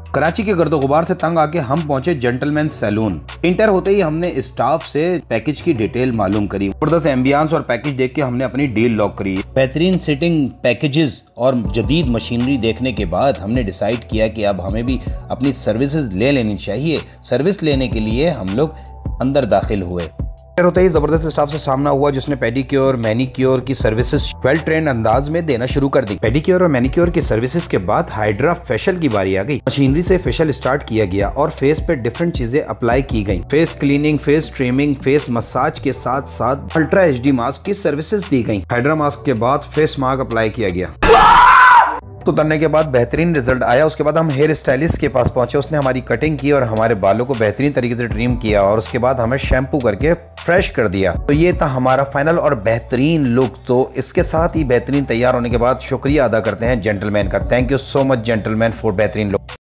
कराची के गर्दो गुबार से तंग आके हम पहुंचे जेंटलमैन सैलून। इंटर होते ही हमने स्टाफ से पैकेज की डिटेल मालूम करी। जबरदस्त एम्बियंस और पैकेज देख के हमने अपनी डील लॉक करी। बेहतरीन सिटिंग पैकेजेस और जदीद मशीनरी देखने के बाद हमने डिसाइड किया कि अब हमें भी अपनी सर्विसेज ले लेनी चाहिए। सर्विस लेने के लिए हम लोग अंदर दाखिल हुए। होते ही जबरदस्त स्टाफ से सामना हुआ जिसने पेडिक्योर मैनिक्योर की सर्विसेज वेल ट्रेंड अंदाज में देना शुरू कर दी। पेडिक्योर और मैनिक्योर की सर्विसेज के बाद हाइड्रा फेशियल की बारी आ गई। मशीनरी से फेशियल स्टार्ट किया गया और फेस पे डिफरेंट चीजें अप्लाई की गई। Face cleaning, face trimming, face massage के साथ साथ अल्ट्रा HD मास्क की सर्विसेज दी गई। हाइड्रा मास्क के बाद फेस मास्क अप्लाई किया गया। उतरने के बाद बेहतरीन रिजल्ट आया। उसके बाद हम हेयर स्टाइलिस्ट के पास पहुंचे। उसने हमारी कटिंग की और हमारे बालों को बेहतरीन तरीके से ट्रिम किया और उसके बाद हमें शैम्पू करके फ्रेश कर दिया। तो ये था हमारा फाइनल और बेहतरीन लुक। तो इसके साथ ही बेहतरीन तैयार होने के बाद शुक्रिया अदा करते हैं जेंटलमैन का। Thank you so much gentleman for बेहतरीन लुक।